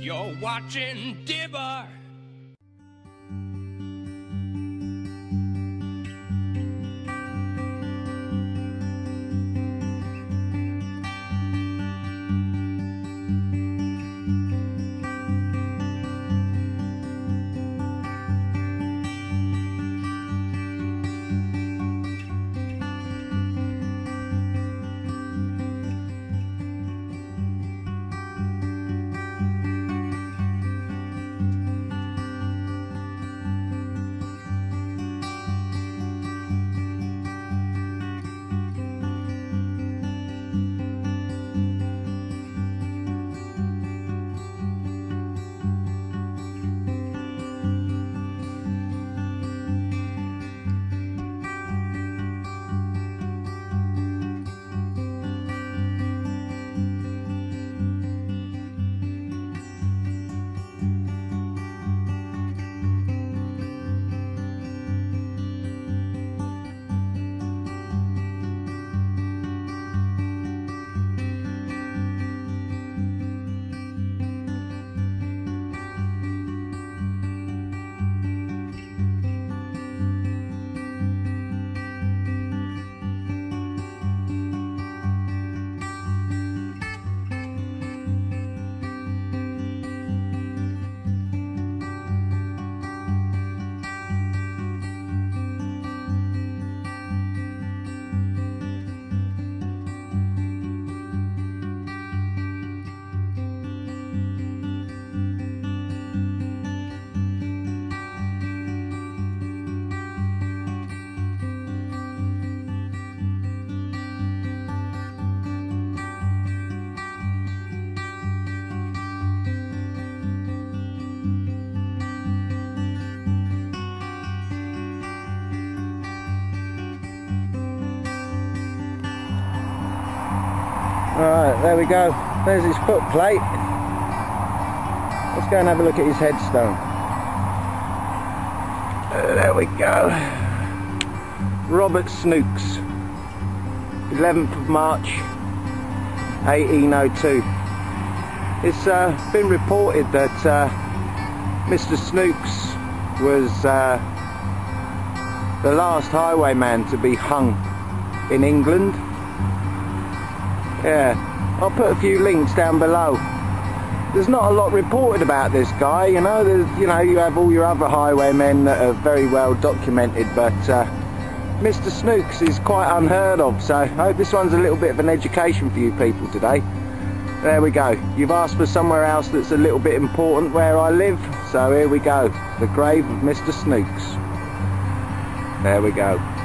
You're watching Dibber. Alright, there we go. There's his foot plate. Let's go and have a look at his headstone. There we go. Robert Snooks, 11th of March 1802. It's been reported that Mr. Snooks was the last highwayman to be hung in England. Yeah, I'll put a few links down below. There's not a lot reported about this guy, you know. You have all your other highwaymen that are very well documented, but Mr. Snooks is quite unheard of, so I hope this one's a little bit of an education for you people today. There we go. You've asked for somewhere else that's a little bit important where I live, so here we go. The grave of Mr. Snooks. There we go.